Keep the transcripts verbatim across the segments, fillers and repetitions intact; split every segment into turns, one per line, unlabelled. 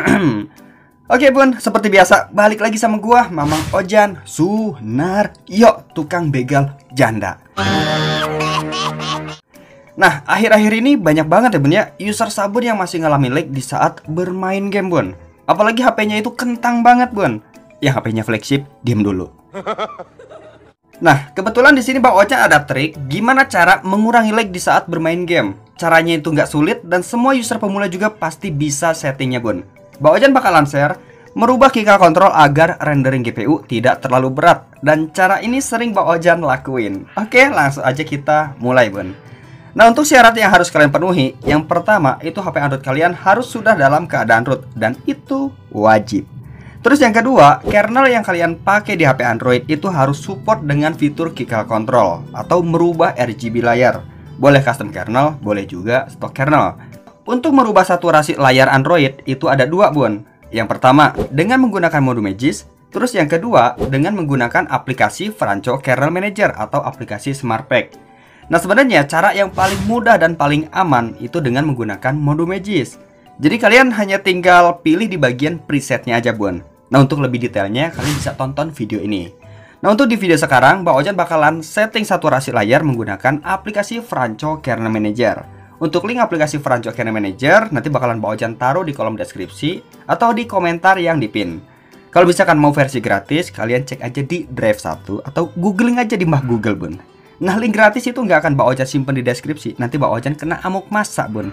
Oke bun, seperti biasa balik lagi sama gua Mamang Ojan Sunaryo, tukang begal janda. Nah, akhir-akhir ini banyak banget ya bun ya user sabun yang masih ngalamin lag di saat bermain game bun. Apalagi H P-nya itu kentang banget bun. Yang H P-nya flagship, diem dulu. Nah, kebetulan di sini Bang Ojan ada trik gimana cara mengurangi lag di saat bermain game. Caranya itu nggak sulit dan semua user pemula juga pasti bisa settingnya bun. Bang Ojan bakalan share merubah keycard control agar rendering G P U tidak terlalu berat. Dan cara ini sering Bang Ojan lakuin. Oke, langsung aja kita mulai bun. Nah, untuk syarat yang harus kalian penuhi, yang pertama itu H P Android kalian harus sudah dalam keadaan root, dan itu wajib. Terus yang kedua, kernel yang kalian pakai di H P Android itu harus support dengan fitur keycard control atau merubah R G B layar. Boleh custom kernel, boleh juga stock kernel. Untuk merubah saturasi layar Android itu ada dua bun. Yang pertama dengan menggunakan mode Magis. Terus yang kedua dengan menggunakan aplikasi Franco Kernel Manager atau aplikasi SmartPack. Nah, sebenarnya cara yang paling mudah dan paling aman itu dengan menggunakan mode Magis. Jadi kalian hanya tinggal pilih di bagian presetnya aja bun. Nah, untuk lebih detailnya kalian bisa tonton video ini. Nah, untuk di video sekarang Bang Ojan bakalan setting saturasi layar menggunakan aplikasi Franco Kernel Manager. Untuk link aplikasi Franco Kernel Manager nanti bakalan Bang Ojan taruh di kolom deskripsi atau di komentar yang dipin. Kalau misalkan mau versi gratis, kalian cek aja di Drive satu atau googling aja di Mbah Google bun. Nah, link gratis itu nggak akan Bang Ojan simpen di deskripsi. Nanti Bang Ojan kena amuk masa bun.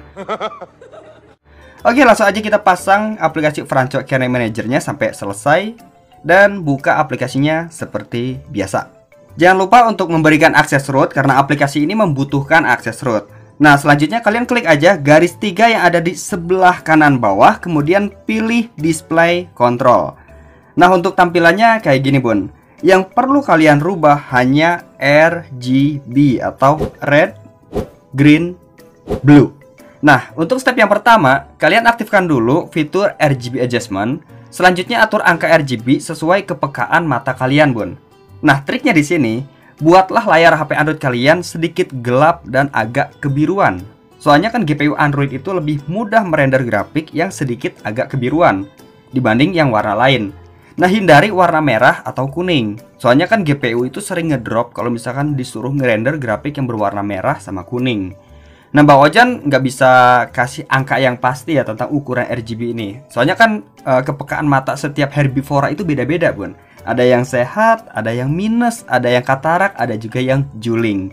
Oke, langsung aja kita pasang aplikasi Franco Kernel Manager-nya sampai selesai dan buka aplikasinya seperti biasa. Jangan lupa untuk memberikan akses root karena aplikasi ini membutuhkan akses root. Nah, selanjutnya kalian klik aja garis tiga yang ada di sebelah kanan bawah, kemudian pilih display control. Nah, untuk tampilannya kayak gini bun. Yang perlu kalian rubah hanya R G B atau red, green, blue. Nah, untuk step yang pertama, kalian aktifkan dulu fitur R G B Adjustment. Selanjutnya atur angka R G B sesuai kepekaan mata kalian, bun. Nah, triknya di sini, buatlah layar H P Android kalian sedikit gelap dan agak kebiruan. Soalnya kan G P U Android itu lebih mudah merender grafik yang sedikit agak kebiruan dibanding yang warna lain. Nah, hindari warna merah atau kuning. Soalnya kan G P U itu sering ngedrop kalau misalkan disuruh ngerender grafik yang berwarna merah sama kuning. Nah, Bang Ojan nggak bisa kasih angka yang pasti ya tentang ukuran R G B ini. Soalnya kan e, kepekaan mata setiap herbivora itu beda-beda bun. Ada yang sehat, ada yang minus, ada yang katarak, ada juga yang juling.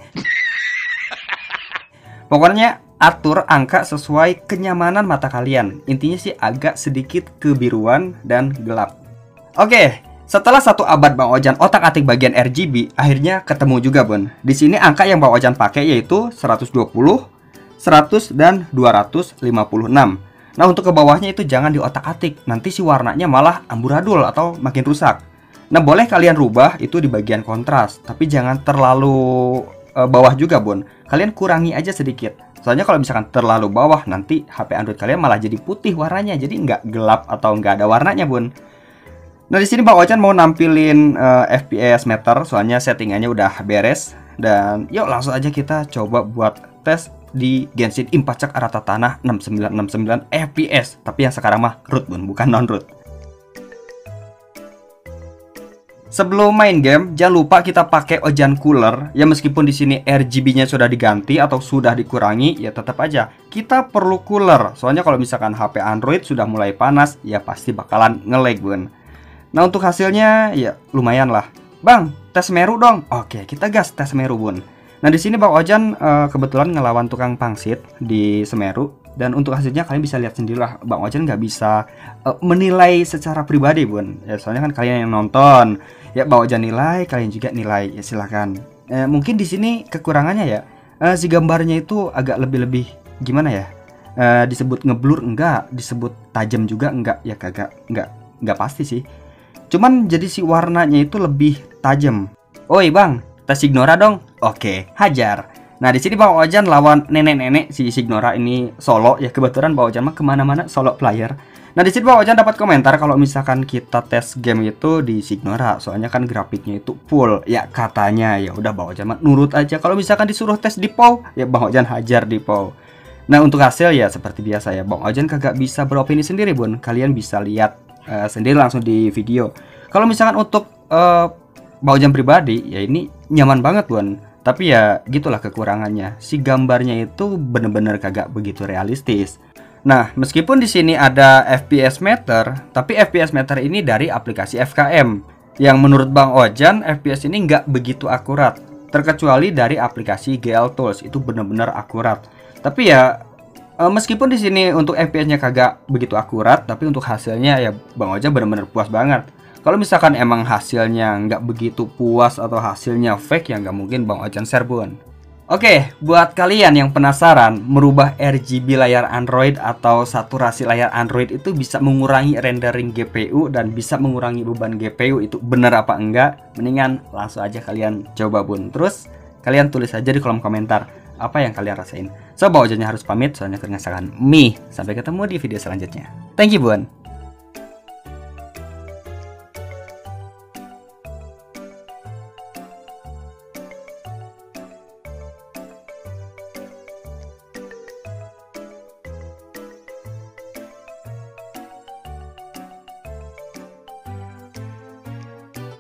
Pokoknya atur angka sesuai kenyamanan mata kalian. Intinya sih agak sedikit kebiruan dan gelap. Oke, setelah satu abad Bang Ojan otak-atik bagian R G B, akhirnya ketemu juga bun. Di sini angka yang Bang Ojan pakai yaitu seratus dua puluh, seratus dan dua ratus lima puluh enam. Nah, untuk ke bawahnya itu jangan diotak-atik, nanti si warnanya malah amburadul atau makin rusak. Nah, boleh kalian rubah itu di bagian kontras, tapi jangan terlalu e, bawah juga bun. Kalian kurangi aja sedikit. Soalnya kalau misalkan terlalu bawah nanti H P Android kalian malah jadi putih warnanya, jadi nggak gelap atau nggak ada warnanya bun. Nah, di sini Bang Ojan mau nampilin uh, F P S meter, soalnya settingannya udah beres. Dan yuk langsung aja kita coba buat tes di Genshin Impact Cak rata tanah enam sembilan enam sembilan F P S. Tapi yang sekarang mah root bun, bukan non root. Sebelum main game, jangan lupa kita pakai Ojan Cooler. Ya, meskipun di sini R G B-nya sudah diganti atau sudah dikurangi, ya tetap aja kita perlu cooler. Soalnya kalau misalkan H P Android sudah mulai panas, ya pasti bakalan nge-lag bun. Nah, untuk hasilnya ya lumayan lah. Bang, tes Semeru dong. Oke, kita gas tes Semeru bun. Nah, di sini Bang Ojan uh, kebetulan ngelawan tukang pangsit di Semeru. Dan untuk hasilnya kalian bisa lihat sendirilah. Bang Ojan nggak bisa uh, menilai secara pribadi bun. Ya, soalnya kan kalian yang nonton. Ya, Bang Ojan nilai, kalian juga nilai. Ya, silakan. Eh, mungkin di sini kekurangannya ya. Uh, si gambarnya itu agak lebih-lebih gimana ya? Uh, disebut ngeblur enggak, disebut tajam juga enggak. Ya kagak, enggak, enggak pasti sih. Cuman jadi si warnanya itu lebih tajam. Oi bang, tes Signora dong. Oke, hajar. Nah, di sini Bang Ojan lawan nenek-nenek si Signora ini solo. Ya, kebetulan Bang Ojan mah kemana-mana solo player. Nah, di sini Bang Ojan dapat komentar kalau misalkan kita tes game itu di Signora, soalnya kan grafiknya itu full. Ya katanya, ya udah Bang Ojan mah nurut aja. Kalau misalkan disuruh tes di P O W, ya Bang Ojan hajar di P O W. Nah untuk hasil ya seperti biasa ya, Bang Ojan kagak bisa beropini sendiri bun. Kalian bisa lihat uh, sendiri langsung di video. Kalau misalkan untuk uh, Bang Ojan pribadi ya ini nyaman banget bun. Tapi ya gitulah kekurangannya. Si gambarnya itu bener-bener kagak begitu realistis. Nah meskipun di sini ada F P S meter, tapi F P S meter ini dari aplikasi F K M. Yang menurut Bang Ojan F P S ini nggak begitu akurat. Terkecuali dari aplikasi G L Tools itu bener-bener akurat. Tapi ya meskipun di sini untuk F P S-nya kagak begitu akurat, tapi untuk hasilnya ya Bang Ojan bener-bener puas banget. Kalau misalkan emang hasilnya nggak begitu puas atau hasilnya fake ya nggak mungkin Bang Ojan share bun. Oke, buat kalian yang penasaran merubah R G B layar Android atau saturasi layar Android itu bisa mengurangi rendering G P U dan bisa mengurangi beban G P U, itu bener apa enggak? Mendingan langsung aja kalian coba bun. Terus kalian tulis aja di kolom komentar apa yang kalian rasain. So Bang Ojannya harus pamit soalnya keringetan mie. Sampai ketemu di video selanjutnya. Thank you bun.